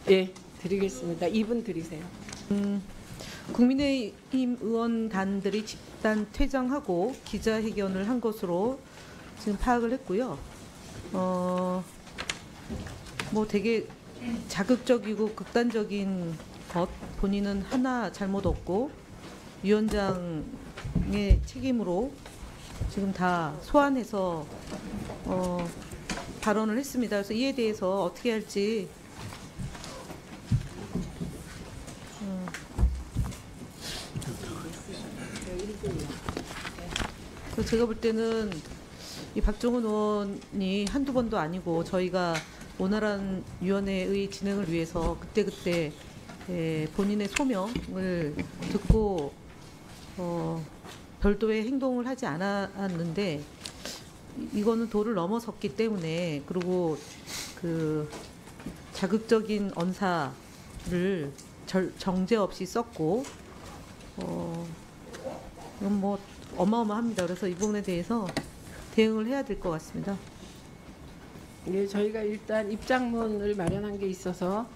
예, 드리겠습니다. 2분 드리세요. 국민의힘 의원단들이 집단 퇴장하고 기자회견을 한 것으로 지금 파악을 했고요. 뭐 되게 자극적이고 극단적인 것, 본인은 하나 잘못 없고 위원장의 책임으로 지금 다 소환해서 발언을 했습니다. 그래서 이에 대해서 어떻게 할지 제가 볼 때는 이 박정훈 의원이 한두 번도 아니고 저희가 원활한 위원회의 진행을 위해서 그때그때 본인의 소명을 듣고 별도의 행동을 하지 않았는데 이거는 도를 넘어섰기 때문에, 그리고 그 자극적인 언사를 정제 없이 썼고 이건 뭐 어마어마합니다. 그래서 이 부분에 대해서 대응을 해야 될 것 같습니다. 예, 저희가 일단 입장문을 마련한 게 있어서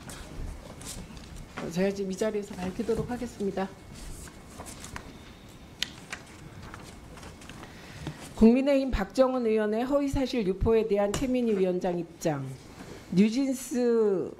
제가 지금 이 자리에서 밝히도록 하겠습니다. 국민의힘 박정훈 의원의 허위사실 유포에 대한 최민희 위원장 입장. 뉴진스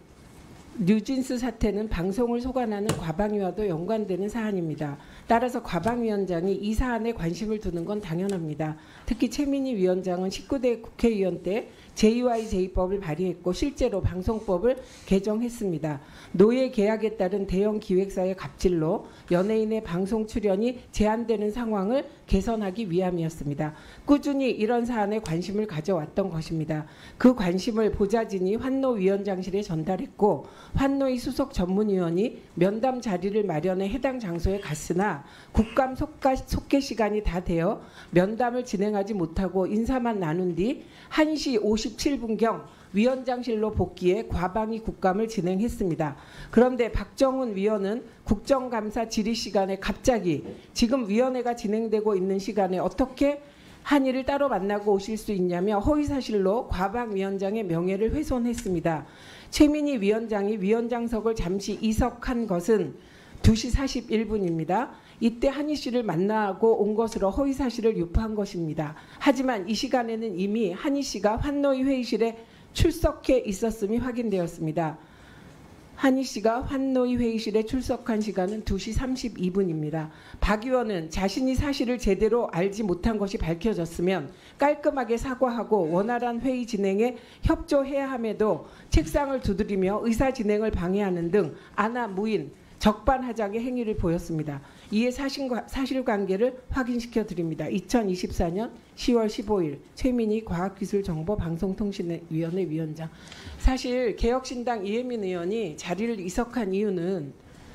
사태는 방송을 소관하는 과방위와도 연관되는 사안입니다. 따라서 과방위원장이 이 사안에 관심을 두는 건 당연합니다. 특히 최민희 위원장은 19대 국회의원 때 제2Y 제2법을 발의했고 실제로 방송법을 개정했습니다. 노예 계약에 따른 대형 기획사의 갑질로 연예인의 방송 출연이 제한되는 상황을 개선하기 위함이었습니다. 꾸준히 이런 사안에 관심을 가져왔던 것입니다. 그 관심을 보좌진이 환노위원장실에 전달했고 환노위 수석 전문위원이 면담 자리를 마련해 해당 장소에 갔으나 국감 속개 시간이 다 되어 면담을 진행하지 못하고 인사만 나눈 뒤 1시 57분경 위원장실로 복귀해 과방위 국감을 진행했습니다. 그런데 박정훈 위원은 국정감사 질의 시간에 갑자기 지금 위원회가 진행되고 있는 시간에 어떻게 한일을 따로 만나고 오실 수 있냐며 허위사실로 과방위원장의 명예를 훼손했습니다. 최민희 위원장이 위원장석을 잠시 이석한 것은 2시 41분입니다. 이때 한희 씨를 만나고 온 것으로 허위사실을 유포한 것입니다. 하지만 이 시간에는 이미 한희 씨가 환노위 회의실에 출석해 있었음이 확인되었습니다. 한희 씨가 환노위 회의실에 출석한 시간은 2시 32분입니다. 박 의원은 자신이 사실을 제대로 알지 못한 것이 밝혀졌으면 깔끔하게 사과하고 원활한 회의 진행에 협조해야 함에도 책상을 두드리며 의사 진행을 방해하는 등 안하무인 적반하장의 행위를 보였습니다. 이에 사실관계를 확인시켜 드립니다. 2024년 10월 15일 최민희 과학기술정보방송통신위원회 위원장. 사실 개혁신당 이혜민 의원이 자리를 이석한 이유는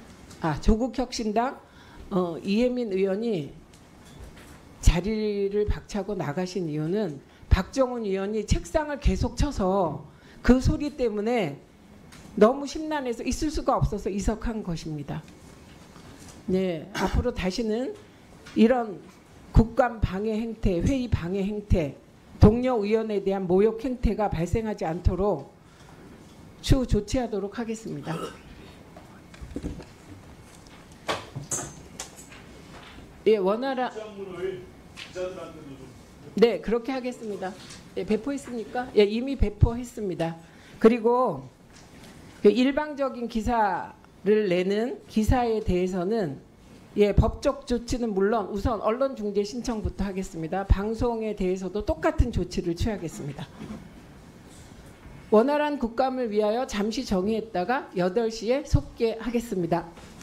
조국혁신당 이혜민 의원이 자리를 박차고 나가신 이유는 박정훈 의원이 책상을 계속 쳐서 그 소리 때문에 너무 심란해서 있을 수가 없어서 이석한 것입니다. 네, 앞으로 다시는 이런 국감 방해 행태, 회의 방해 행태, 동료 의원에 대한 모욕 행태가 발생하지 않도록 추후 조치하도록 하겠습니다. 예, 원활한. 네, 그렇게 하겠습니다. 예, 배포했습니까? 예, 이미 배포했습니다. 그리고 일방적인 기사를 내는 기사에 대해서는 법적 조치는 물론 우선 언론중재 신청부터 하겠습니다. 방송에 대해서도 똑같은 조치를 취하겠습니다. 원활한 국감을 위하여 잠시 정의했다가 8시에 속개하겠습니다.